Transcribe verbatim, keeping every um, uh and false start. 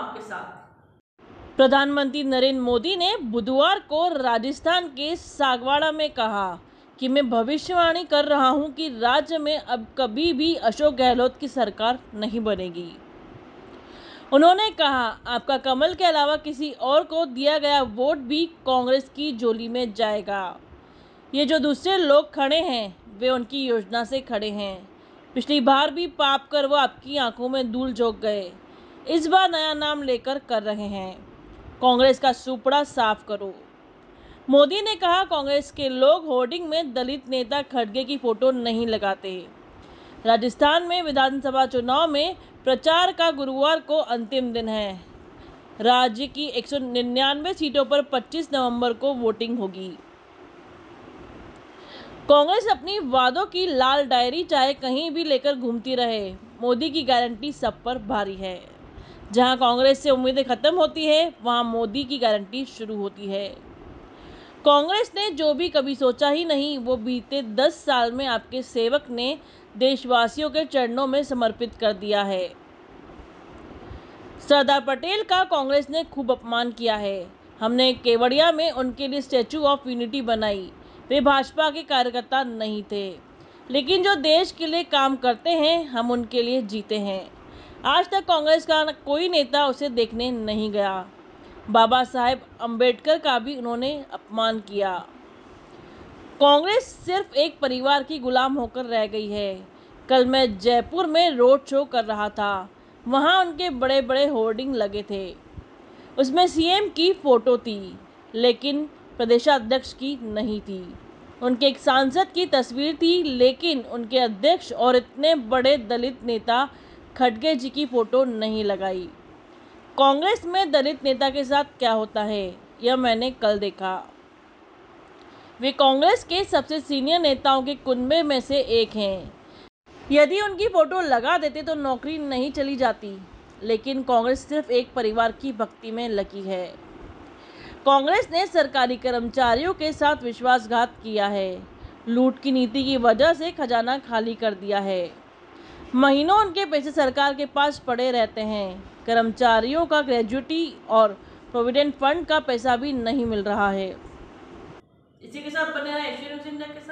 आपके साथ। प्रधानमंत्री नरेंद्र मोदी ने बुधवार को राजस्थान के सागवाड़ा में कहा कि मैं भविष्यवाणी कर रहा हूं कि राज्य में अब कभी भी अशोक गहलोत की सरकार नहीं बनेगी। उन्होंने कहा, आपका कमल के अलावा किसी और को दिया गया वोट भी कांग्रेस की झोली में जाएगा। ये जो दूसरे लोग खड़े हैं वे उनकी योजना से खड़े हैं। पिछली बार भी पाप कर वो आपकी आंखों में धूल झोंक गए, इस बार नया नाम लेकर कर रहे हैं। कांग्रेस का सुपड़ा साफ करो। मोदी ने कहा, कांग्रेस के लोग होर्डिंग में दलित नेता खड़गे की फोटो नहीं लगाते। राजस्थान में विधानसभा चुनाव में प्रचार का गुरुवार को अंतिम दिन है। राज्य की एक सौ निन्यानवे सीटों पर पच्चीस नवंबर को वोटिंग होगी। कांग्रेस अपनी वादों की लाल डायरी चाहे कहीं भी लेकर घूमती रहे, मोदी की गारंटी सब पर भारी है। जहां कांग्रेस से उम्मीदें खत्म होती है वहां मोदी की गारंटी शुरू होती है। कांग्रेस ने जो भी कभी सोचा ही नहीं वो बीते दस साल में आपके सेवक ने देशवासियों के चरणों में समर्पित कर दिया है। सरदार पटेल का कांग्रेस ने खूब अपमान किया है। हमने केवड़िया में उनके लिए स्टैचू ऑफ यूनिटी बनाई। वे भाजपा के कार्यकर्ता नहीं थे, लेकिन जो देश के लिए काम करते हैं हम उनके लिए जीते हैं। आज तक कांग्रेस का कोई नेता उसे देखने नहीं गया। बाबा साहेब अंबेडकर का भी उन्होंने अपमान किया। कांग्रेस सिर्फ एक परिवार की गुलाम होकर रह गई है। कल मैं जयपुर में रोड शो कर रहा था, वहां उनके बड़े बड़े होर्डिंग लगे थे। उसमें सीएम की फोटो थी, लेकिन प्रदेशाध्यक्ष की नहीं थी। उनके एक सांसद की तस्वीर थी, लेकिन उनके अध्यक्ष और इतने बड़े दलित नेता खड़गे जी की फोटो नहीं लगाई। कांग्रेस में दलित नेता के साथ क्या होता है यह मैंने कल देखा। वे कांग्रेस के सबसे सीनियर नेताओं के कुनबे में से एक हैं। यदि उनकी फोटो लगा देते तो नौकरी नहीं चली जाती, लेकिन कांग्रेस सिर्फ एक परिवार की भक्ति में लगी है। कांग्रेस ने सरकारी कर्मचारियों के साथ विश्वासघात किया है। लूट की नीति की वजह से खजाना खाली कर दिया है। महीनों उनके पैसे सरकार के पास पड़े रहते हैं। कर्मचारियों का ग्रेजुटी और प्रोविडेंट फंड का पैसा भी नहीं मिल रहा है। इसी के साथ बने रहे एशियन न्यूज़ इंडिया के